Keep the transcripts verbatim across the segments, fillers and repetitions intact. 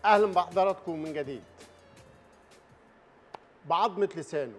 اهلا بحضراتكم من جديد. بعظمة لسانه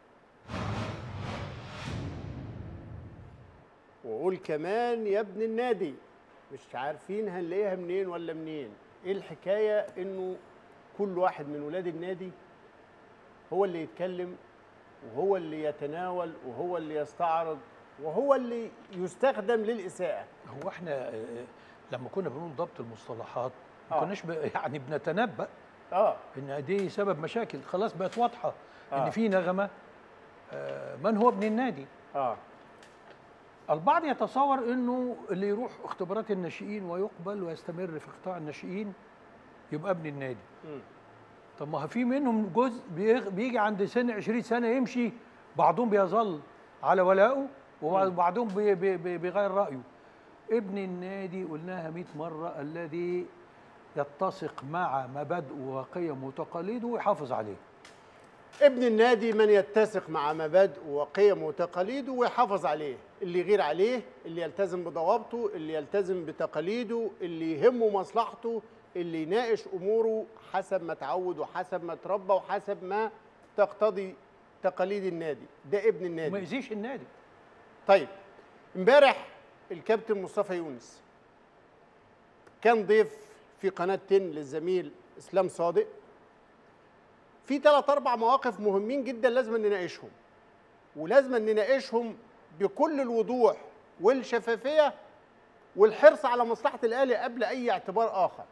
وقول كمان يا ابن النادي، مش عارفين هنلاقيها منين ولا منين. ايه الحكاية انه كل واحد من ولاد النادي هو اللي يتكلم وهو اللي يتناول وهو اللي يستعرض وهو اللي يستخدم للإساءة. هو احنا لما كنا بنقول ضبط المصطلحات ما آه. كناش يعني بنتنبأ اه ان دي سبب مشاكل، خلاص بقت واضحه آه. ان في نغمه آه من هو ابن النادي. اه البعض يتصور انه اللي يروح اختبارات الناشئين ويقبل ويستمر في قطاع الناشئين يبقى ابن النادي. م. طب ما في منهم جزء بيغ- بيجي عند سن عشرين سنه يمشي، بعضهم بيظل على ولائه وبعضهم بي بي بي بيغير رايه. ابن النادي قلناها مئة مره، الذي يتسق مع مبادئه وقيمه وتقاليده ويحافظ عليه. ابن النادي من يتسق مع مبادئه وقيمه وتقاليده ويحافظ عليه، اللي يغير عليه، اللي يلتزم بضوابطه، اللي يلتزم بتقاليده، اللي يهمه مصلحته، اللي يناقش اموره حسب ما تعود وحسب ما تربى وحسب ما تقتضي تقاليد النادي. ده ابن وما النادي. يأذيش النادي. طيب، امبارح الكابتن مصطفى يونس كان ضيف في قناة تن للزميل اسلام صادق. في ثلاث اربع مواقف مهمين جدا لازم نناقشهم، ولازم نناقشهم بكل الوضوح والشفافيه والحرص على مصلحه الاهلي قبل اي اعتبار اخر.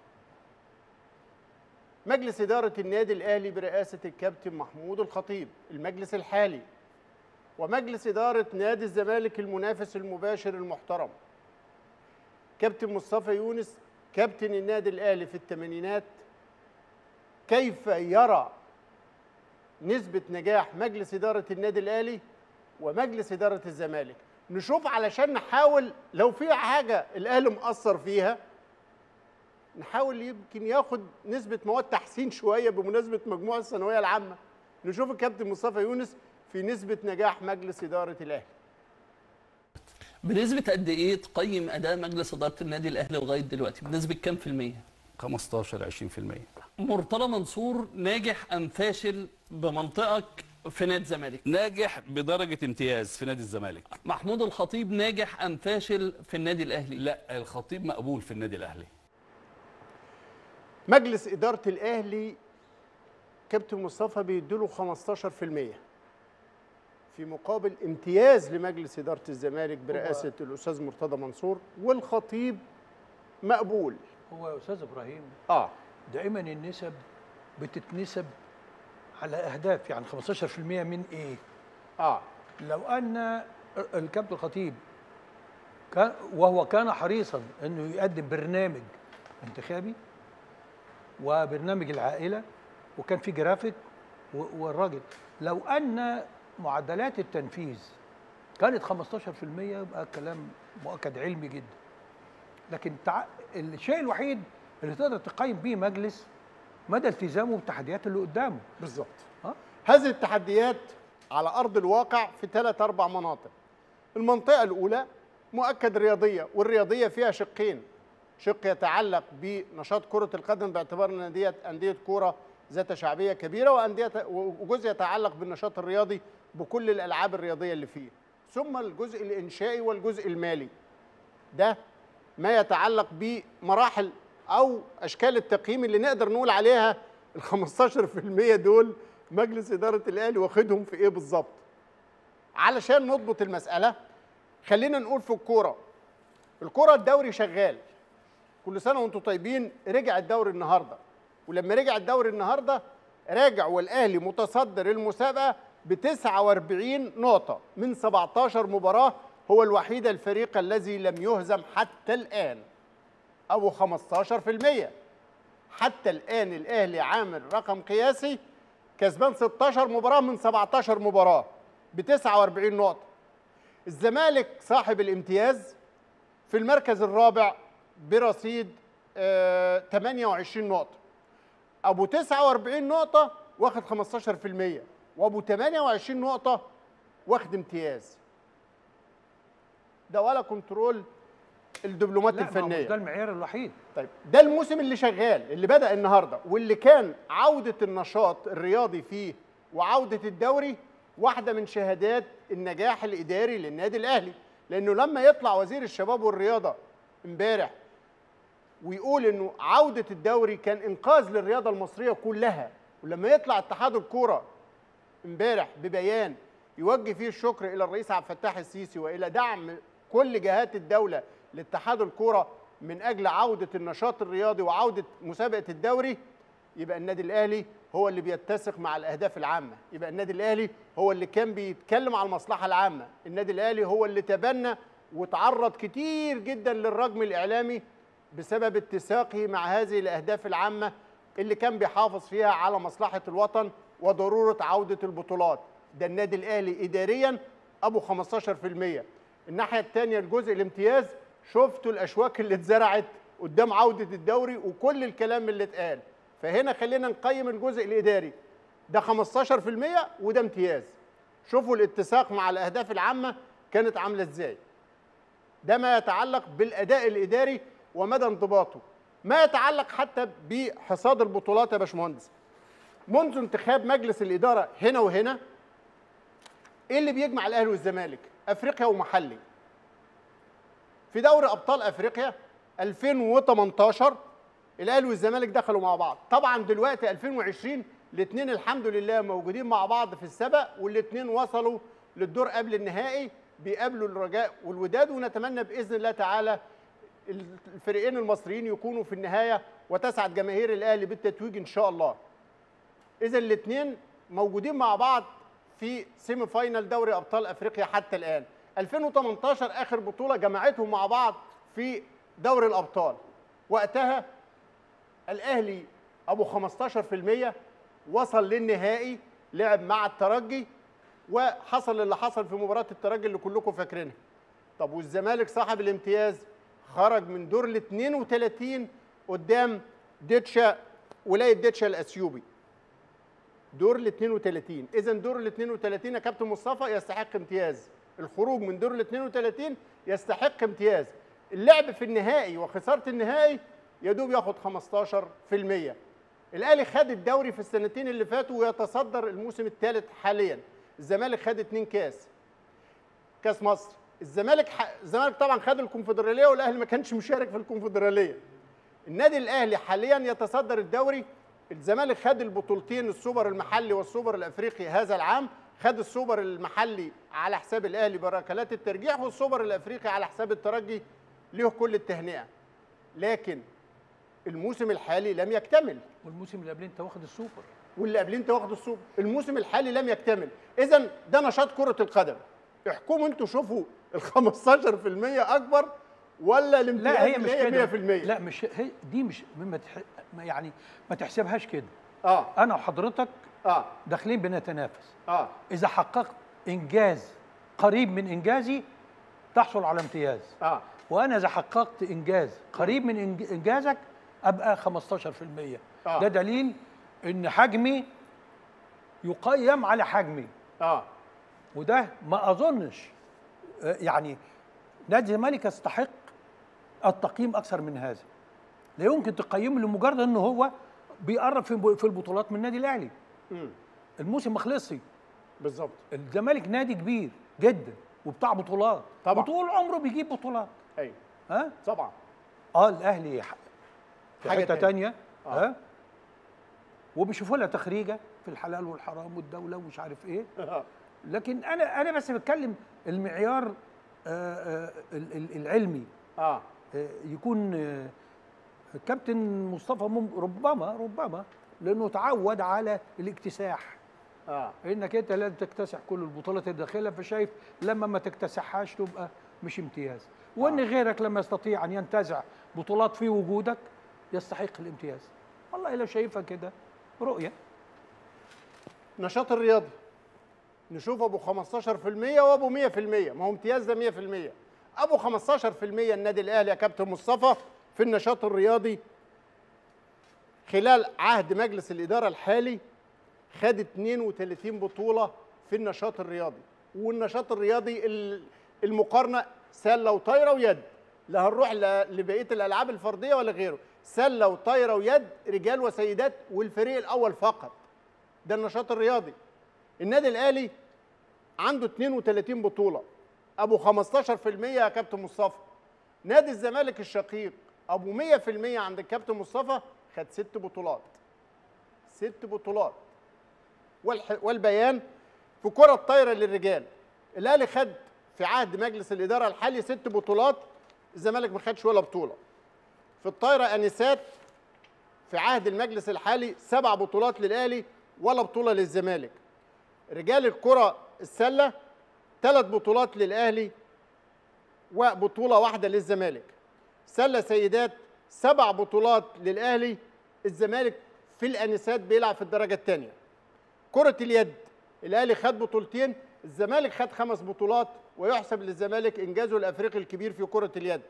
مجلس اداره النادي الاهلي برئاسه الكابتن محمود الخطيب المجلس الحالي، ومجلس اداره نادي الزمالك المنافس المباشر المحترم، كابتن مصطفى يونس كابتن النادي الاهلي في الثمانينات، كيف يرى نسبة نجاح مجلس إدارة النادي الأهلي ومجلس إدارة الزمالك. نشوف علشان نحاول لو في حاجة الأهلي مقصر فيها نحاول يمكن ياخد نسبة مواد تحسين شوية بمناسبة مجموع الثانوية العامة. نشوف الكابتن مصطفى يونس في نسبة نجاح مجلس إدارة الأهلي. بنسبة قد إيه تقيم أداء مجلس إدارة النادي الأهلي لغاية دلوقتي؟ بنسبة كام في المية؟ خمستاشر عشرين في المية. مرتضى منصور ناجح أم فاشل بمنطقك في نادي الزمالك؟ ناجح بدرجة امتياز في نادي الزمالك. محمود الخطيب ناجح أم فاشل في النادي الأهلي؟ لا، الخطيب مقبول في النادي الأهلي. مجلس إدارة الأهلي كابتن مصطفى بيديله خمستاشر في المية في مقابل امتياز لمجلس إدارة الزمالك برئاسة الأستاذ مرتضى منصور، والخطيب مقبول. هو يا استاذ ابراهيم اه دائما النسب بتتنسب على اهداف، يعني خمستاشر في المية من ايه؟ اه لو ان الكابتن الخطيب كان وهو كان حريصا انه يقدم برنامج انتخابي وبرنامج العائله وكان في جرافيك والراجل، لو ان معدلات التنفيذ كانت خمستاشر في المية يبقى كلام مؤكد علمي جدا. لكن تع... الشيء الوحيد اللي تقدر تقيم بيه مجلس مدى التزامه بالتحديات اللي قدامه. بالظبط. ها؟ هذه التحديات على أرض الواقع في ثلاث أربع مناطق. المنطقة الأولى مؤكد رياضية، والرياضية فيها شقين، شق يتعلق بنشاط كرة القدم باعتبار أن أندية أندية كرة ذات شعبية كبيرة، وأندية وجزء يتعلق بالنشاط الرياضي بكل الألعاب الرياضية اللي فيه، ثم الجزء الإنشائي والجزء المالي. ده ما يتعلق بمراحل أو أشكال التقييم اللي نقدر نقول عليها ال خمستاشر في المية دول مجلس إدارة الأهلي واخدهم في إيه بالظبط. علشان نضبط المسألة خلينا نقول في الكورة. الكورة الدوري شغال، كل سنة وانتم طيبين. رجع الدوري النهاردة، ولما رجع الدوري النهاردة راجع والأهلي متصدر المسابقة ب تسعة وأربعين نقطة من سبعتاشر مباراة، هو الوحيد الفريق الذي لم يهزم حتى الآن، أو خمستاشر في المية. حتى الآن الأهلي عامل رقم قياسي كسبان ستاشر مباراة من سبعتاشر مباراة ب تسعة وأربعين نقطة. الزمالك صاحب الامتياز في المركز الرابع برصيد آه ثمانية وعشرين نقطة. أبو تسعة وأربعين نقطة واخد خمستاشر في المية، وأبو ثمانية وعشرين نقطة واخد امتياز. ده ولا كنترول الدبلومات لا، ما هو مش الفنيه. ده المعيار الوحيد. طيب ده الموسم اللي شغال اللي بدأ النهارده واللي كان عودة النشاط الرياضي فيه وعودة الدوري واحدة من شهادات النجاح الإداري للنادي الأهلي، لأنه لما يطلع وزير الشباب والرياضة امبارح ويقول إنه عودة الدوري كان إنقاذ للرياضة المصرية كلها، ولما يطلع اتحاد الكورة امبارح ببيان يوجه فيه الشكر إلى الرئيس عبد الفتاح السيسي وإلى دعم كل جهات الدولة لاتحاد الكورة من أجل عودة النشاط الرياضي وعودة مسابقة الدوري، يبقى النادي الأهلي هو اللي بيتسق مع الأهداف العامة، يبقى النادي الأهلي هو اللي كان بيتكلم على المصلحة العامة، النادي الأهلي هو اللي تبنى وتعرض كتير جدا للرجم الإعلامي بسبب اتساقه مع هذه الأهداف العامة اللي كان بيحافظ فيها على مصلحة الوطن وضرورة عودة البطولات. ده النادي الأهلي إداريا أبو خمستاشر في المية. الناحية الثانية الجزء الامتياز، شفتوا الأشواك اللي اتزرعت قدام عودة الدوري وكل الكلام اللي اتقال. فهنا خلينا نقيم الجزء الإداري، ده خمستاشر في المية وده امتياز. شوفوا الاتساق مع الأهداف العامة كانت عاملة ازاي. ده ما يتعلق بالأداء الإداري ومدى انضباطه. ما يتعلق حتى بحصاد البطولات يا باشمهندس، منذ انتخاب مجلس الإدارة هنا وهنا ايه اللي بيجمع الأهلي والزمالك؟ أفريقيا ومحلي. في دوري أبطال أفريقيا ألفين وتمنتاشر الأهلي والزمالك دخلوا مع بعض. طبعا دلوقتي ألفين وعشرين الاثنين الحمد لله موجودين مع بعض في السبق، والاثنين وصلوا للدور قبل النهائي بيقابلوا الرجاء والوداد، ونتمنى بإذن الله تعالى الفريقين المصريين يكونوا في النهاية وتسعد جماهير الأهلي بالتتويج إن شاء الله. إذا الاثنين موجودين مع بعض في سيمي فاينال دوري أبطال أفريقيا حتى الآن. ألفين وتمنتاشر آخر بطولة جمعتهم مع بعض في دوري الأبطال، وقتها الأهلي أبو خمستاشر في المية وصل للنهائي، لعب مع الترجي وحصل اللي حصل في مباراة الترجي اللي كلكم فاكرينها. طب والزمالك صاحب الامتياز خرج من دور ال اثنين وثلاثين قدام ديتشا، ولاية ديتشا الأثيوبي. دور ال اثنين وثلاثين، إذا دور ال اثنين وثلاثين يا كابتن مصطفى يستحق امتياز. الخروج من دور ال اثنين وثلاثين يستحق امتياز. اللعب في النهائي وخسارة النهائي يدوب ياخد خمستاشر في المية. الأهلي خد الدوري في السنتين اللي فاتوا ويتصدر الموسم الثالث حاليا. الزمالك خد اتنين كاس كاس مصر. الزمالك ح... الزمالك طبعا خد الكونفدراليه والاهلي ما كانش مشارك في الكونفدراليه. النادي الاهلي حاليا يتصدر الدوري. الزمالك خد البطولتين، السوبر المحلي والسوبر الافريقي هذا العام، خد السوبر المحلي على حساب الاهلي بركلات الترجيح، والسوبر الافريقي على حساب الترجي. ليه كل التهنئه. لكن الموسم الحالي لم يكتمل. والموسم اللي قبليه انت واخد السوبر، واللي قبليه انت واخد السوبر. الموسم الحالي لم يكتمل. اذا ده نشاط كره القدم. احكموا انتوا، شوفوا ال خمستاشر في المية اكبر ولا الامتياز لا هي مش كده مية في المية؟ لا مش هي دي، مش ما تح... يعني ما تحسبهاش كده. اه انا وحضرتك اه داخلين بنتنافس. اه اذا حققت انجاز قريب من انجازي تحصل على امتياز. اه وانا اذا حققت انجاز قريب من انجازك ابقى خمستاشر في المية. آه. ده دليل ان حجمي يقيم على حجمي. اه وده ما اظنش يعني نادي الزمالك يستحق التقييم اكثر من هذا. لا يمكن تقيمه لمجرد انه هو بيقرب في في البطولات من النادي الاهلي. امم الموسم ما خلصش. بالظبط. الزمالك نادي كبير جدا وبتاع بطولات، طبعا وطول عمره بيجيب بطولات. ايوه ها طبعا. اه الاهلي ح- في حاجة حته تانية. ثانيه. آه. ها وبيشوفوا لها تخريجه في الحلال والحرام والدوله ومش عارف ايه. لكن انا انا بس بتكلم المعيار آه، آه، ال- ال- العلمي اه آه، يكون آه، الكابتن مصطفى مم- ربما ربما لانه تعود على الاكتساح، اه انك انت لازم تكتسح كل البطولات الداخليه، فشايف لما ما تكتسحهاش تبقى مش امتياز، وان آه. غيرك لما يستطيع ان ينتزع بطولات في وجودك يستحق الامتياز. والله لو شايفها كده رؤيه. نشاط الرياضي نشوف ابو خمستاشر في المية وابو مية في المية. ما هو امتياز ده مية في المية. ابو خمستاشر في المية النادي الاهلي يا كابتن مصطفى في النشاط الرياضي خلال عهد مجلس الاداره الحالي خد اثنين وثلاثين بطوله في النشاط الرياضي. والنشاط الرياضي ال- المقارنه سله وطايره ويد. لا هنروح ل- لبقيه الالعاب الفرديه ولا غيره. سله وطايره ويد رجال وسيدات والفريق الاول فقط. ده النشاط الرياضي. النادي الاهلي عنده اثنين وثلاثين بطوله، ابو خمستاشر في المية يا كابتن مصطفى. نادي الزمالك الشقيق ابو مية في المية عند الكابتن مصطفى خد ست بطولات. ست بطولات. والح... والبيان في كره الطايره للرجال، الاهلي خد في عهد مجلس الاداره الحالي ست بطولات، الزمالك ما خدش ولا بطوله. في الطايره انسات في عهد المجلس الحالي سبع بطولات للاهلي ولا بطوله للزمالك. رجال الكره السله ثلاث بطولات للاهلي وبطوله واحده للزمالك. سله سيدات سبع بطولات للاهلي، الزمالك في الانسات بيلعب في الدرجه الثانيه. كره اليد الاهلي خد بطولتين، الزمالك خد خمس بطولات، ويحسب للزمالك انجازه الافريقي الكبير في كره اليد.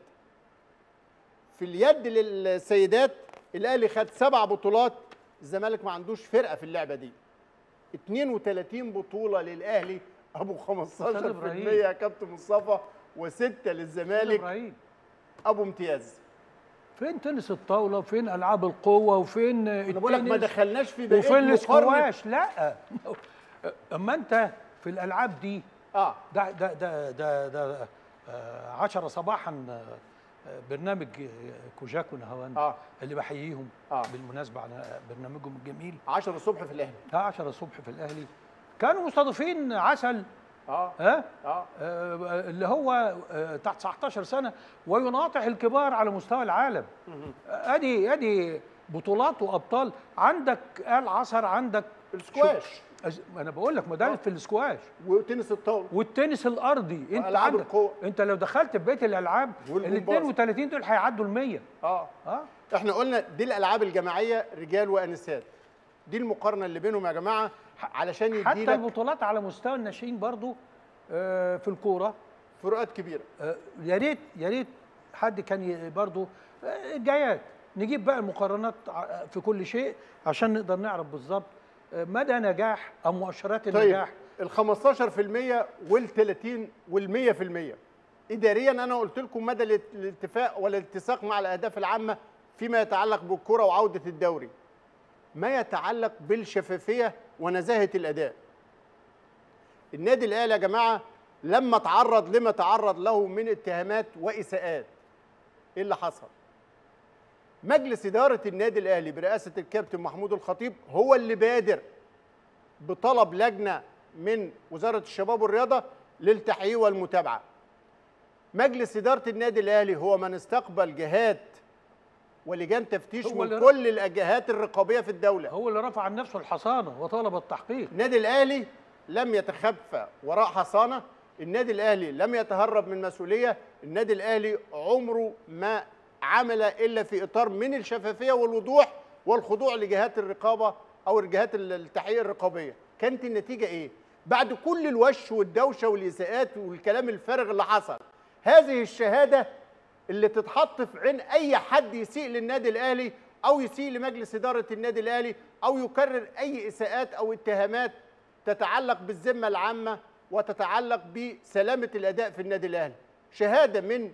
في اليد للسيدات الاهلي خد سبع بطولات، الزمالك ما عندوش فرقه في اللعبه دي. اثنين وثلاثين بطوله للاهلي ابو خمستاشر في المية يا كابتن مصطفى، وسته للزمالك ابراهيم ابو امتياز. فين تنس الطاوله وفين العاب القوه وفين انا بقول لك ما التنس دخلناش في بقيه وفين مقارنة- السكواش؟ لا اما انت في الالعاب دي اه ده ده ده ده, ده آه، عشرة صباحا آه، برنامج كوجاك ونهوان اه اللي بحييهم آه. بالمناسبه على برنامجهم الجميل. عشرة الصبح في الاهلي. ها عشرة الصبح في الاهلي كانوا مستضيفين عسل اه ها اه آه، اللي هو آه، تحت تسعتاشر سنه ويناطح الكبار على مستوى العالم. ادي ادي بطولات وابطال. عندك آل عصر، عندك السكواش أز- انا بقول لك ما ده آه. في السكواش وتنس الطاوله والتنس الارضي. انت وألعاب عندك القوة. انت لو دخلت في بقيه الالعاب ال والجمباز. اثنين وثلاثين دول هيعدوا ال مية. اه اه احنا قلنا دي الالعاب الجماعيه رجال وانسات، دي المقارنه اللي بينهم يا جماعه علشان يدي حتى لك البطولات على مستوى الناشئين برضو آه، في الكوره فروقات كبيره. آه، يا ريت يا ريت حد كان ي- برضو آه، جايات نجيب بقى المقارنات ع- في كل شيء عشان نقدر نعرف بالظبط آه، مدى نجاح او مؤشرات طيب النجاح. ال خمستاشر في المية وال ثلاثين وال مية في المية اداريا انا قلت لكم مدى الات- الاتفاق والاتساق مع الاهداف العامه فيما يتعلق بالكره وعوده الدوري. ما يتعلق بالشفافيه ونزاهه الاداء. النادي الاهلي يا جماعه لما تعرض لما تعرض له من اتهامات واساءات، ايه اللي حصل؟ مجلس اداره النادي الاهلي برئاسه الكابتن محمود الخطيب هو اللي بادر بطلب لجنه من وزاره الشباب والرياضه للتحقيق والمتابعه. مجلس اداره النادي الاهلي هو من استقبل جهات ولجان تفتيش هو من اللي كل الجهات الرقابيه في الدوله. هو اللي رفع عن نفسه الحصانه وطالب التحقيق. النادي الاهلي لم يتخفى وراء حصانه، النادي الاهلي لم يتهرب من مسؤوليه، النادي الاهلي عمره ما عمل الا في اطار من الشفافيه والوضوح والخضوع لجهات الرقابه او الجهات التحقيق الرقابيه. كانت النتيجه ايه؟ بعد كل الوش والدوشه والاساءات والكلام الفارغ اللي حصل، هذه الشهاده اللي تتحط في عين اي حد يسيء للنادي الاهلي او يسيء لمجلس اداره النادي الاهلي او يكرر اي اساءات او اتهامات تتعلق بالذمه العامه وتتعلق بسلامه الاداء في النادي الاهلي. شهاده من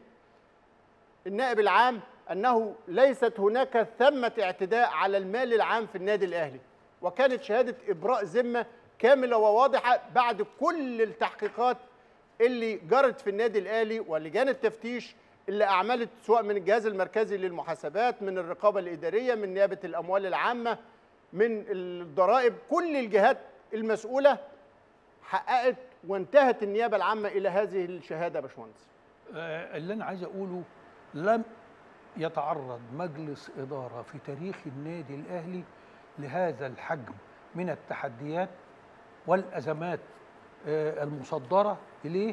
النائب العام انه ليست هناك ثمه اعتداء على المال العام في النادي الاهلي، وكانت شهاده ابراء ذمه كامله وواضحه بعد كل التحقيقات اللي جرت في النادي الاهلي ولجان التفتيش اللي اعملت سواء من الجهاز المركزي للمحاسبات، من الرقابه الاداريه، من نيابه الاموال العامه، من الضرائب، كل الجهات المسؤوله حققت وانتهت النيابه العامه الى هذه الشهاده يا باشمهندس. آه، اللي انا عايز اقوله لم يتعرض مجلس اداره في تاريخ النادي الاهلي لهذا الحجم من التحديات والازمات آه، المصدره اليه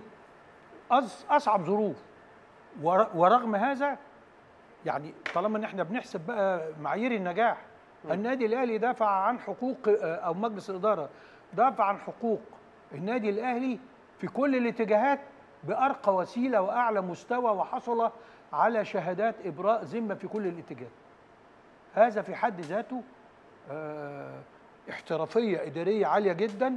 أص- اصعب ظروف. ور- ورغم هذا يعني طالما ان احنا بنحسب بقى معايير النجاح، النادي الاهلي دافع عن حقوق آه، او مجلس الاداره دافع عن حقوق النادي الاهلي في كل الاتجاهات بارقى وسيله واعلى مستوى، وحصل على شهادات ابراء ذمه في كل الاتجاهات. هذا في حد ذاته آه، احترافيه اداريه عاليه جدا،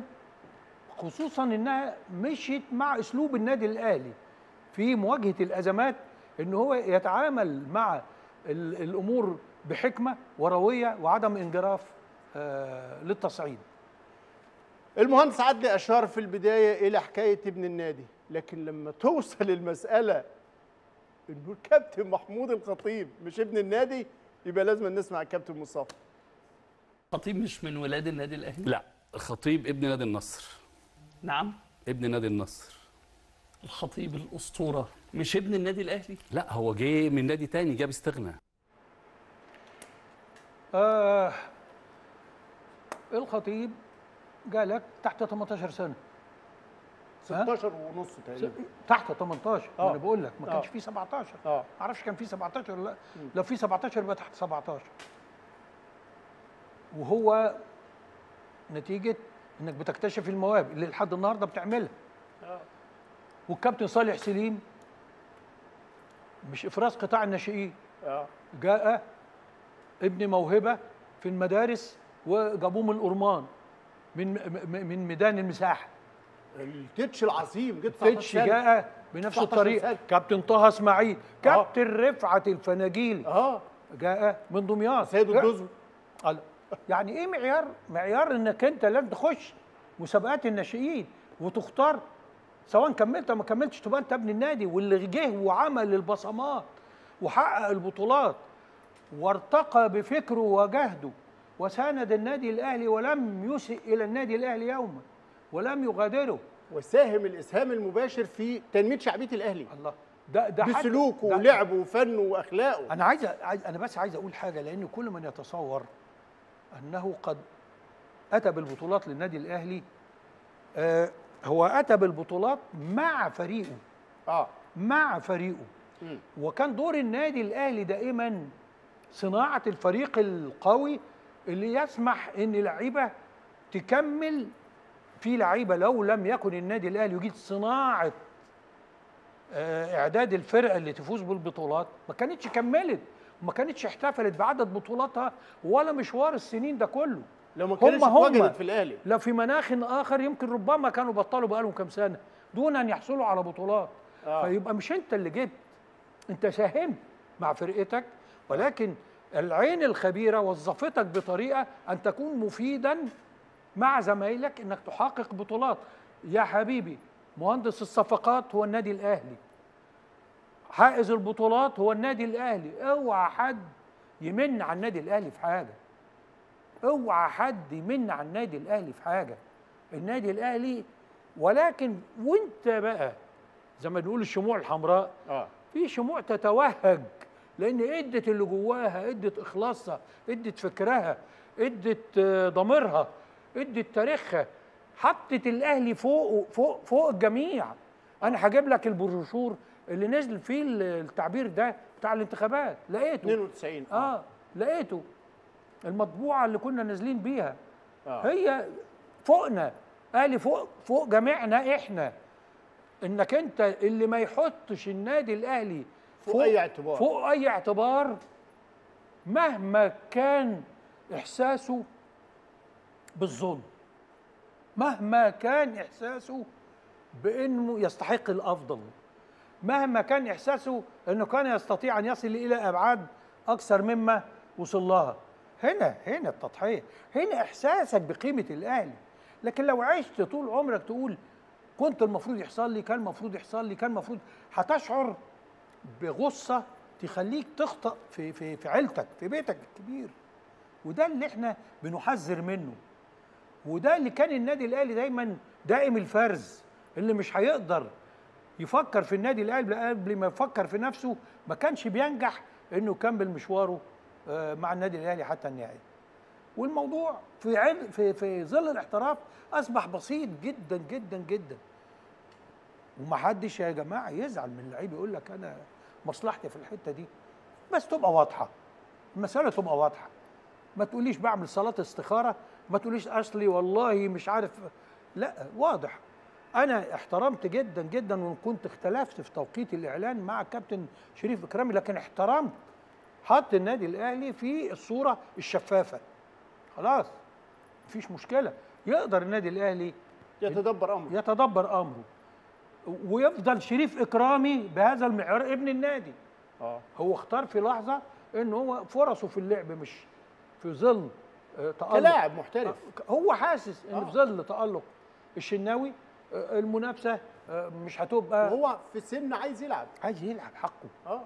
خصوصا انها مشيت مع اسلوب النادي الاهلي في مواجهه الازمات ان هو يتعامل مع ال- الامور بحكمه ورويه وعدم انجراف آه للتصعيد. المهندس عدلي اشار في البدايه الى حكايه ابن النادي، لكن لما توصل المساله انه الكابتن محمود الخطيب مش ابن النادي، يبقى لازم نسمع الكابتن مصطفى. الخطيب مش من ولاد النادي الاهلي؟ لا، الخطيب ابن نادي النصر. نعم. ابن نادي النصر. الخطيب الاسطوره مش ابن النادي الاهلي؟ لا، هو جه من نادي تاني، جاب استغنى. آه الخطيب جالك تحت تمنتاشر سنه، ستاشر ونص تقريبا. تحت تمنتاشر. آه. انا بقول لك ما كانش آه. فيه سبعتاشر. اه ما اعرفش كان فيه سبعتاشر ولا لا. لو فيه سبعتاشر يبقى تحت سبعتاشر. وهو نتيجه انك بتكتشف المواهب اللي لحد النهارده بتعملها. اه والكابتن صالح سليم مش افراز قطاع الناشئين، اه جاء ابن موهبه في المدارس وجابوه من الأورمان، من م- من ميدان المساحه. التتش العظيم جه فيتش جاء بنفس تسعتاشر الطريقه. سنة. كابتن طه اسماعيل، كابتن رفعت الفناجيل اه جاء من دمياط. سيد الدزم. قال- يعني ايه معيار؟ معيار انك انت لازم تخش مسابقات الناشئين وتختار، سواء كملت او ما كملتش تبقى انت ابن النادي. واللي جه وعمل البصمات وحقق البطولات وارتقى بفكره وجهده وساند النادي الاهلي ولم يسئ الى النادي الاهلي يوما ولم يغادره. وساهم الاسهام المباشر في تنميه شعبيه الاهلي الله، ده ده حد- بسلوكه ده- ولعبه وفنه واخلاقه. انا عايز عايز- انا بس عايز اقول حاجه، لان كل من يتصور انه قد اتى بالبطولات للنادي الاهلي، آه هو اتى بالبطولات مع فريقه، اه مع فريقه. مم. وكان دور النادي الاهلي دائما صناعه الفريق القوي اللي يسمح ان لعيبه تكمل. في لعيبه لو لم يكن النادي الاهلي يجيد صناعه آه، اعداد الفرقه اللي تفوز بالبطولات ما كانتش كملت وما كانتش احتفلت بعدد بطولاتها ولا مشوار السنين ده كله. لو ما هم كانتش هم اتوجدت في الاهلي. لا في مناخ اخر يمكن ربما كانوا بطلوا بقالهم كام سنه دون ان يحصلوا على بطولات. آه. فيبقى مش انت اللي جبت، انت ساهمت مع فرقتك، ولكن العين الخبيره وظفتك بطريقه ان تكون مفيدا مع زمايلك انك تحقق بطولات. يا حبيبي، مهندس الصفقات هو النادي الاهلي، حائز البطولات هو النادي الاهلي. اوعى حد يمن على النادي الاهلي في حاجه، اوعى حد يمن على النادي الاهلي في حاجه. النادي الاهلي، ولكن وانت بقى زي ما بنقول الشموع الحمراء، اه في شموع تتوهج لان ادت اللي جواها، ادت اخلاصها، ادت فكرها، ادت آه، ضميرها، ادت تاريخها، حطت الاهلي فوق فوق فوق الجميع. انا هجيب لك البروشور اللي نزل فيه التعبير ده بتاع الانتخابات، لقيته اتنين وتسعين اه لقيته المطبوعه اللي كنا نازلين بيها. آه. هي فوقنا، اهلي فوق فوق جميعنا احنا. انك انت اللي ما يحطش النادي الاهلي فوق أي اعتبار. فوق اي اعتبار مهما كان احساسه بالظلم، مهما كان احساسه بانه يستحق الافضل، مهما كان احساسه انه كان يستطيع ان يصل الى ابعاد اكثر مما وصل لها. هنا هنا التضحيه، هنا احساسك بقيمه الاهلي. لكن لو عشت طول عمرك تقول كنت المفروض يحصل لي، كان المفروض يحصل لي، كان المفروض، هتشعر بغصه تخليك تخطئ في في في عيلتك، في بيتك الكبير. وده اللي احنا بنحذر منه، وده اللي كان النادي الاهلي دايما دائم الفرز، اللي مش هيقدر يفكر في النادي الاهلي قبل ما يفكر في نفسه ما كانش بينجح انه يكمل مشواره آه، مع النادي الاهلي حتى النهائي. والموضوع في عل في في ظل الاحتراف اصبح بسيط جدا جدا جدا. ومحدش يا جماعه يزعل من اللعيب يقول لك انا مصلحتي في الحته دي، بس تبقى واضحه المساله، تبقى واضحه. ما تقوليش بعمل صلاه استخاره، ما تقوليش اصلي والله مش عارف، لا، واضح. انا احترمت جدا جدا وكنت اختلفت في توقيت الاعلان مع الكابتن شريف اكرامي، لكن احترمت حط النادي الاهلي في الصوره الشفافه. خلاص مفيش مشكله، يقدر النادي الاهلي يتدبر امره. يتدبر امره ويفضل شريف اكرامي بهذا المعيار ابن النادي. اه هو اختار في لحظه ان هو فرصه في اللعب مش في ظل آه، تألق. كلاعب محترف. آه، هو حاسس ان آه. في ظل تألق الشناوي آه، المنافسه آه، مش هتبقى. وهو في سن عايز يلعب. عايز يلعب حقه. اه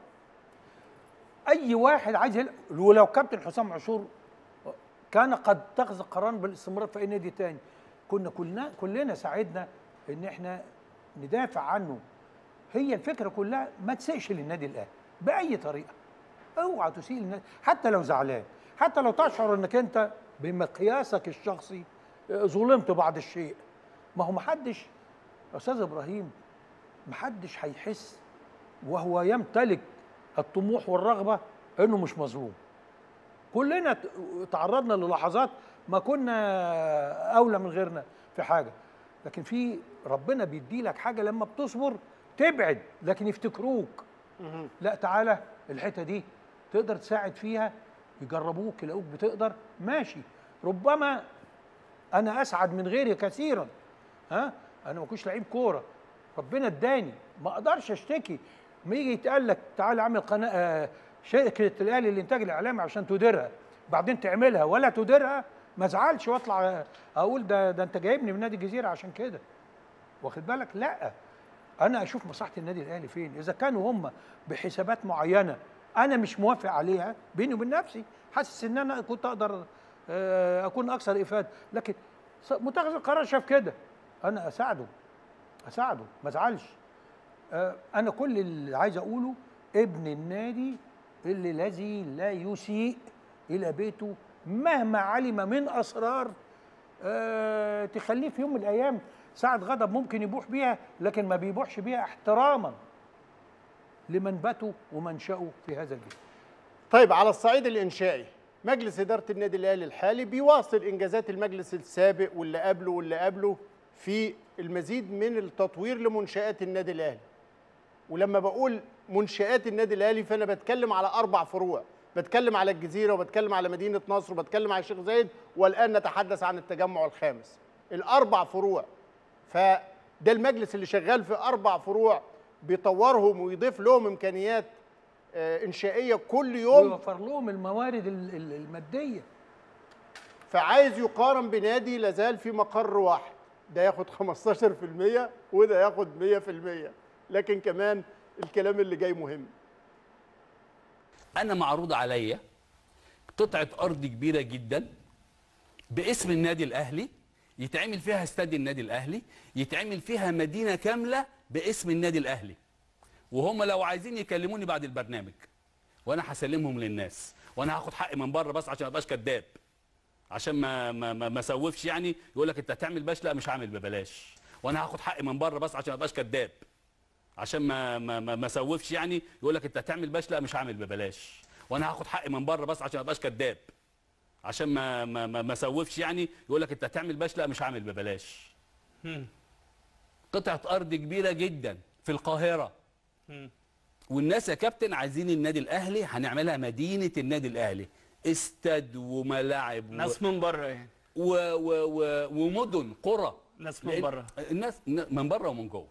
اي واحد عايز يلعب، ولو كابتن حسام عاشور كان قد اتخذ قرارا بالاستمرار في اي نادي تاني كنا كلنا كلنا ساعدنا ان احنا ندافع عنه. هي الفكره كلها ما تسيئش للنادي الاهلي باي طريقه. اوعى تسيء للنادي حتى لو زعلان، حتى لو تشعر انك انت بمقياسك الشخصي ظلمت بعض الشيء. ما هو محدش استاذ ابراهيم، محدش هيحس وهو يمتلك الطموح والرغبه انه مش مظلوم. كلنا تعرضنا للحظات ما كنا اولى من غيرنا في حاجه، لكن في ربنا بيدي لك حاجه لما بتصبر تبعد، لكن يفتكروك. لا تعالى الحته دي تقدر تساعد فيها، يجربوك يلاقوك بتقدر ماشي. ربما انا اسعد من غيري كثيرا، ها انا ما كنتش لعيب كوره، ربنا اداني، ما اقدرش اشتكي. ما يجي يتقال لك تعالى اعمل قناه آه شركه الاهلي للانتاج الاعلامي عشان تديرها، بعدين تعملها ولا تديرها، ما ازعلش واطلع اقول ده ده انت جايبني من نادي الجزيره عشان كده، واخد بالك؟ لا، انا اشوف مصلحه النادي الاهلي فين. اذا كانوا هم بحسابات معينه انا مش موافق عليها بيني وبين نفسي، حاسس ان انا كنت اقدر اكون اكثر افاده، لكن متخذ القرار شاف كده، انا اساعده اساعده ما ازعلش. انا كل اللي عايز اقوله ابن النادي اللي الذي لا يسيء الى بيته مهما علم من اسرار أه تخليه في يوم من الايام ساعه غضب ممكن يبوح بيها، لكن ما بيبوحش بيها احتراما لمنبته ومنشأه في هذا الجيل. طيب على الصعيد الانشائي، مجلس اداره النادي الاهلي الحالي بيواصل انجازات المجلس السابق واللي قبله واللي قبله في المزيد من التطوير لمنشآت النادي الاهلي. ولما بقول منشآت النادي الاهلي فانا بتكلم على اربع فروع، بتكلم على الجزيره وبتكلم على مدينه نصر وبتكلم على الشيخ زايد، والان نتحدث عن التجمع الخامس. الاربع فروع، فده المجلس اللي شغال في اربع فروع بيطورهم ويضيف لهم امكانيات انشائيه كل يوم ويوفر لهم الموارد الماديه. فعايز يقارن بنادي لازال في مقر واحد، ده ياخد خمستاشر في المية وده ياخد مية في المية، لكن كمان الكلام اللي جاي مهم. انا معروض عليا قطعه ارض كبيره جدا باسم النادي الاهلي، يتعمل فيها استاد النادي الاهلي، يتعمل فيها مدينه كامله باسم النادي الاهلي، وهم لو عايزين يكلموني بعد البرنامج وانا هسلمهم للناس، وانا هاخد حقي من بره بس عشان ما ابقاش كداب، عشان ما ما ما اسوفش يعني يقول لك انت هتعمل باش، لا مش هعمل ببلاش، وانا هاخد حقي من بره بس عشان ما ابقاش كداب، عشان ما ما ما اسوفش يعني يقول لك انت هتعمل باش، لا مش هعمل ببلاش، وانا هاخد حقي من بره بس عشان ما ابقاش كداب، عشان ما ما ما اسوفش يعني يقول لك انت هتعمل باش، لا مش هعمل ببلاش. قطعه ارض كبيره جدا في القاهره، والناس يا كابتن عايزين النادي الاهلي، هنعملها مدينه النادي الاهلي، استاد وملاعب ناس من بره يعني و و و ومدن قرى، ناس من بره، الناس من بره ومن جوه.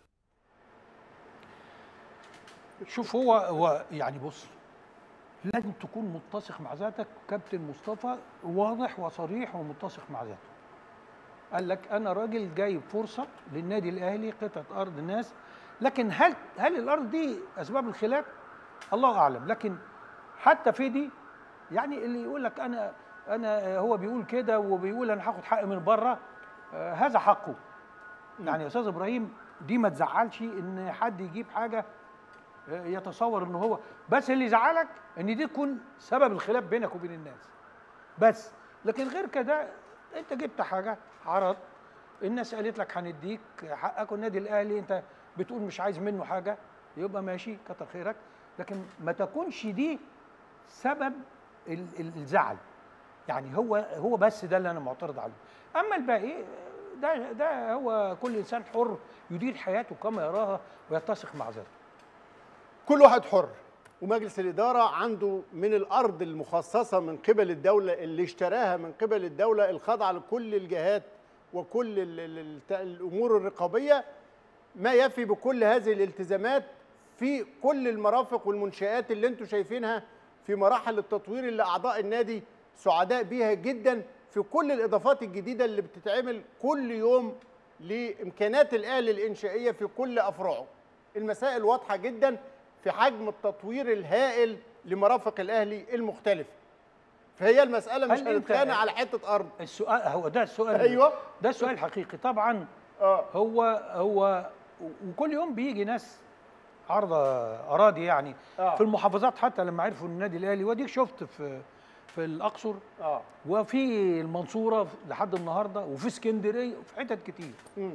شوف هو هو يعني بص، لازم تكون متسق مع ذاتك. كابتن مصطفى واضح وصريح ومتسق مع ذاته، قال لك انا راجل جايب فرصه للنادي الاهلي، قطعه ارض ناس، لكن هل هل الارض دي اسباب الخلاف؟ الله اعلم. لكن حتى في دي يعني اللي يقول لك انا انا هو بيقول كده وبيقول انا هاخد حقي من بره، آه هذا حقه. يعني يا استاذ ابراهيم دي ما تزعلش ان حد يجيب حاجه آه يتصور ان هو، بس اللي يزعلك ان دي تكون سبب الخلاف بينك وبين الناس بس. لكن غير كده انت جبت حاجه عرض، الناس قالت لك هنديك حقك، والنادي الاهلي انت بتقول مش عايز منه حاجه، يبقى ماشي كتر خيرك، لكن ما تكونش دي سبب الزعل. يعني هو هو بس ده اللي انا معترض عليه. اما الباقي ده ده هو كل انسان حر يدير حياته كما يراها ويتسق مع ذاته. كل واحد حر، ومجلس الاداره عنده من الارض المخصصه من قبل الدوله اللي اشتراها من قبل الدوله الخاضعه لكل الجهات وكل ال ال ال الامور الرقابيه ما يفي بكل هذه الالتزامات في كل المرافق والمنشآت اللي انتم شايفينها في مراحل التطوير اللي اعضاء النادي سعداء بيها جدا، في كل الاضافات الجديده اللي بتتعمل كل يوم لامكانات الاهلي الانشائيه في كل افرعه. المسائل واضحه جدا في حجم التطوير الهائل لمرافق الاهلي المختلفه. فهي المساله مش هل أنت- هنتخانق على حته ارض. السؤال هو ده السؤال. أيوة. ده السؤال الحقيقي طبعا. اه هو هو وكل يوم بيجي ناس عرض اراضي يعني آه. في المحافظات، حتى لما عرفوا النادي الاهلي، وديك شفت في في الاقصر اه وفي المنصوره لحد النهارده وفي اسكندريه وفي حتت كتير. امم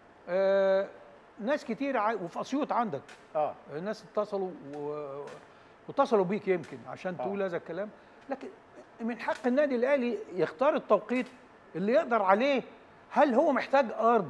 آه ناس كتير ع... وفي اسيوط عندك اه ناس اتصلوا و... واتصلوا بيك يمكن عشان آه. تقول هذا الكلام، لكن من حق النادي الاهلي يختار التوقيت اللي يقدر عليه. هل هو محتاج ارض؟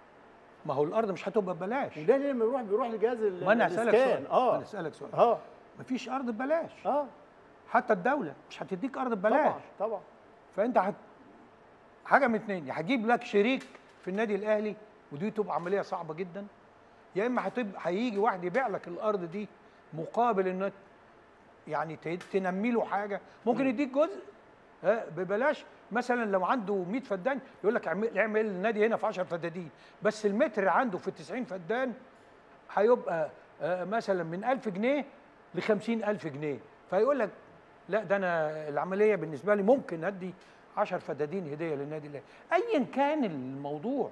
ما هو الارض مش هتبقى ببلاش. وده لما يروح بيروح لجهاز ال- ما انا هسالك الإسكان. سؤال اه انا اسالك سؤال اه مفيش ارض ببلاش. اه حتى الدوله مش هتديك ارض ببلاش. طبعا طبعا. فانت هت... حاجه من اتنين، يا هتجيب لك شريك في النادي الاهلي ودي تبقى عمليه صعبه جدا، يا اما هتبقى هيجي واحد يبيع لك الارض دي مقابل انك يعني ت- تنمي له حاجه، ممكن يديك جزء ها ببلاش. مثلا لو عنده مية فدان يقول لك اعمل اعمل النادي هنا في عشرة فدادين، بس المتر عنده في تسعين فدان هيبقى آه، مثلا من ألف جنيه ل خمسين ألف جنيه، فيقول لك لا ده انا العمليه بالنسبه لي ممكن ادي عشر فدادين هديه للنادي الاهلي، ايا كان الموضوع.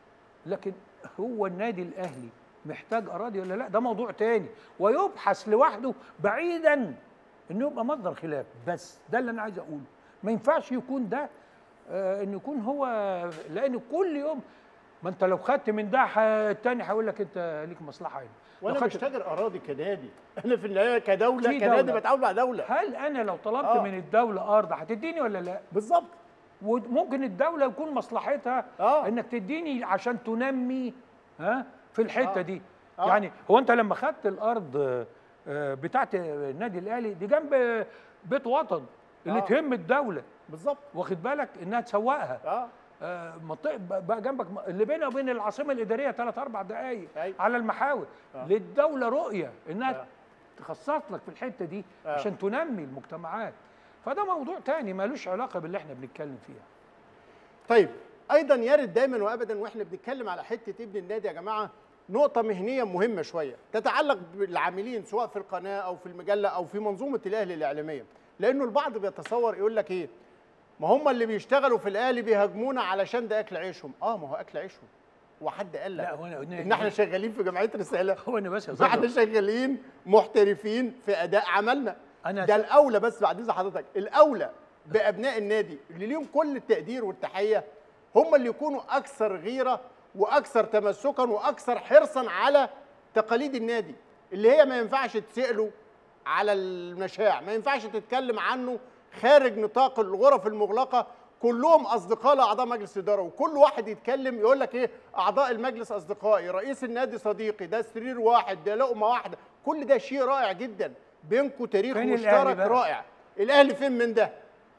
لكن هو النادي الاهلي محتاج اراضي ولا لا؟ ده موضوع تاني ويبحث لوحده بعيدا انه يبقى مصدر خلاف. بس ده اللي انا عايز اقوله، ما ينفعش يكون ده آه انه يكون هو، لان كل يوم ما انت لو خدت من ده ح- التاني هيقول لك انت ليك مصلحه هنا. لو وانا خدت- مش تاجر اراضي كنادي، انا في النهايه كدوله في كنادي دولة. بتعامل مع دوله. هل انا لو طلبت آه. من الدوله ارض هتديني ولا لا؟ بالظبط. وممكن الدوله يكون مصلحتها آه. انك تديني عشان تنمي ها في الحته آه. دي. آه. يعني هو انت لما خدت الارض آه، آه، بتاعت النادي الاهلي دي جنب بيت وطن اللي آه. تهم الدوله، بالظبط. واخد بالك انها تسوقها. اه آه، منطقه بقى جنبك اللي بينها وبين العاصمه الاداريه ثلاث اربع دقائق أيوة. على المحاور. آه. للدوله رؤيه انها آه. تخصص لك في الحته دي آه. عشان تنمي المجتمعات. فده موضوع تاني مالوش علاقه باللي احنا بنتكلم فيها. طيب ايضا يرد دايما وابدا واحنا بنتكلم على حته ابن النادي يا جماعه نقطه مهنيه مهمه شويه تتعلق بالعاملين سواء في القناه او في المجله او في منظومه الاهلي الاعلاميه، لانه البعض بيتصور يقول لك ايه، ما هم اللي بيشتغلوا في الاهلي بيهاجمونا علشان ده اكل عيشهم. اه ما هو اكل عيشهم، وحد قال لك لا، هو أنا- ان احنا شغالين في جمعيه رساله؟ هو انا بس يا ما احنا زهر، شغالين محترفين في اداء عملنا. أنا ده س- الاولى، بس بعد اذن حضرتك الاولى بابناء النادي اللي ليهم كل التقدير والتحيه هم اللي يكونوا اكثر غيره واكثر تمسكا واكثر حرصا على تقاليد النادي، اللي هي ما ينفعش تسأله على المشاع، ما ينفعش تتكلم عنه خارج نطاق الغرف المغلقه. كلهم اصدقاء لاعضاء مجلس اداره، وكل واحد يتكلم يقول لك ايه، اعضاء المجلس اصدقائي، رئيس النادي صديقي، ده سرير واحد، ده لقمه واحده. كل ده شيء رائع جدا، بينكم تاريخ فين الأهلي مشترك بقى؟ رائع. الاهلي فين من ده؟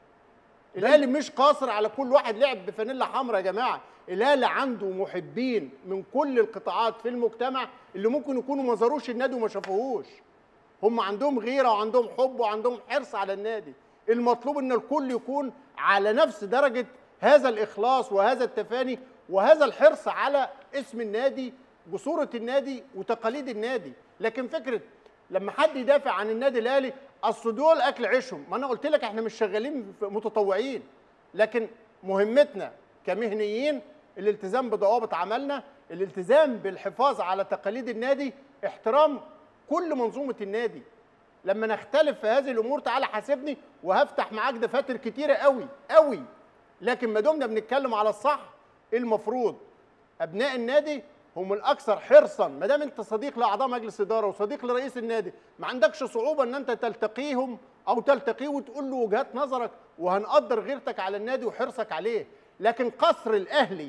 الاهلي مش قاصر على كل واحد لعب بفانيلا حمراء يا جماعه، الاهلي عنده محبين من كل القطاعات في المجتمع اللي ممكن يكونوا ما زاروش النادي وما شافوهوش. هم عندهم غيره وعندهم حب وعندهم حرص على النادي. المطلوب ان الكل يكون على نفس درجه هذا الاخلاص وهذا التفاني وهذا الحرص على اسم النادي وصوره النادي وتقاليد النادي. لكن فكره لما حد يدافع عن النادي الاهلي اصل دول اكل عيشهم، ما انا قلت لك احنا مش شغالين متطوعين، لكن مهمتنا كمهنيين الالتزام بضوابط عملنا، الالتزام بالحفاظ على تقاليد النادي، احترام كل منظومه النادي. لما نختلف في هذه الامور تعالى حاسبني وهفتح معاك دفاتر كتيره قوي قوي، لكن ما دمنا بنتكلم على الصح المفروض ابناء النادي هم الاكثر حرصا. ما دام انت صديق لاعضاء مجلس اداره وصديق لرئيس النادي ما عندكش صعوبه ان انت تلتقيهم او تلتقيه وتقول له وجهات نظرك، وهنقدر غيرتك على النادي وحرصك عليه. لكن قصر الاهلي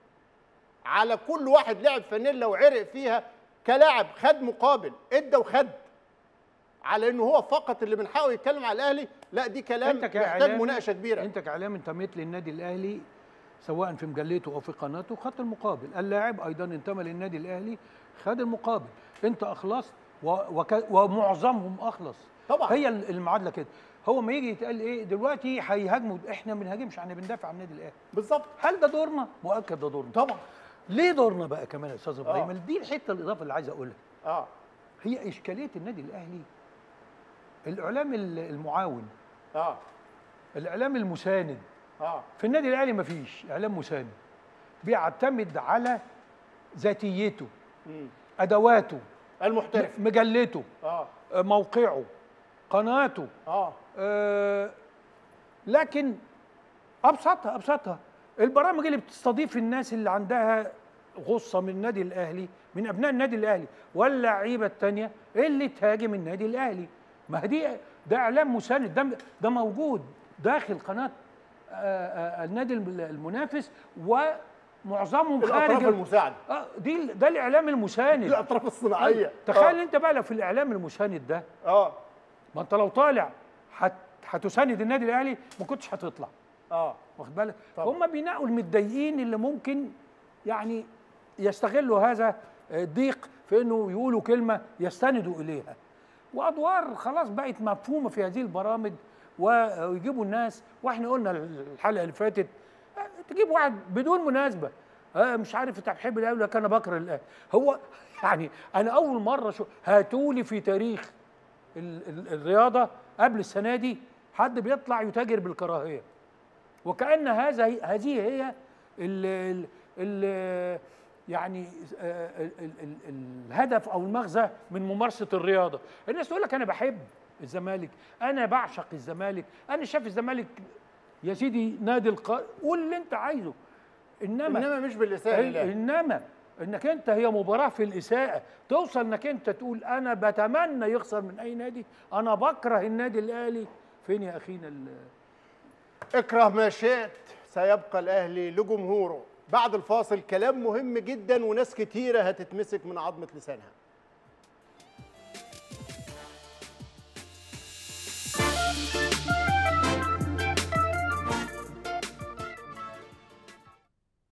على كل واحد لعب فانيلا وعرق فيها كلاعب خد مقابل ادى وخد على انه هو فقط اللي من حقه يتكلم على الاهلي، لا دي كلام محتاج مناقشه كبيره. انت كاعلام انتميت للنادي الاهلي سواء في مجلته او في قناته، خدت المقابل. اللاعب ايضا انتمى للنادي الاهلي خد المقابل. انت اخلصت و- وك- ومعظمهم اخلص. طبعا. هي ال- المعادله كده. هو ما يجي يتقال ايه دلوقتي هيهاجموا، احنا ما بنهاجمش، احنا بندافع عن النادي الاهلي. بالظبط. هل ده دورنا؟ مؤكد ده دورنا. طبعا. ليه دورنا بقى كمان يا استاذ ابراهيم؟ آه. دي الحته الاضافه اللي عايز اقولها. اه هي اشكاليه النادي الاهلي الاعلام ال- المعاون، اه الاعلام المساند. اه في النادي الاهلي ما فيش اعلام مساند، بيعتمد على ذاتيته، مم. ادواته، المحترف. مجلته، اه موقعه، قناته. اه آه لكن ابسطها ابسطها البرامج اللي بتستضيف الناس اللي عندها غصه من النادي الاهلي، من ابناء النادي الاهلي واللعيبه الثانيه اللي تهاجم النادي الاهلي. ما هي دي ده اعلام مساند، ده ده موجود داخل قناه آه آه النادي المنافس ومعظمهم الاطراف خارج المساعده. آه دي ده الاعلام المساند. الاطراف الصناعيه. تخيل انت بقى لو في الاعلام المساند ده، اه ما انت لو طالع هت- هتساند النادي الاهلي ما كنتش هتطلع، اه واخد بالك؟ طبعا. هم بينقوا المتضايقين اللي ممكن يعني يستغلوا هذا الضيق في انه يقولوا كلمه يستندوا اليها. وادوار خلاص بقت مفهومه في هذه البرامج ويجيبوا الناس. واحنا قلنا الحلقه اللي فاتت تجيب واحد بدون مناسبه آه مش عارف انت بتحب الاهلي ولا انا بكره الاهلي. هو يعني انا اول مره شو هاتولي في تاريخ ال ال الرياضه قبل السنه دي حد بيطلع يتاجر بالكراهيه، وكأن هذا هذه هي ال ال ال يعني ال ال ال الهدف او المغزى من ممارسه الرياضه. الناس تقول لك انا بحب الزمالك، انا بعشق الزمالك، انا شايف الزمالك يا سيدي نادي القرن، قول اللي انت عايزه. انما انما مش بالاساءه لله. انما انك انت هي مباراه في الاساءه، توصل انك انت تقول انا بتمنى يخسر من اي نادي، انا بكره النادي الاهلي. فين يا اخينا ال- اكره ما شئت، سيبقى الاهلي لجمهوره. بعد الفاصل كلام مهم جدا وناس كتيره هتتمسك من عظمه لسانها.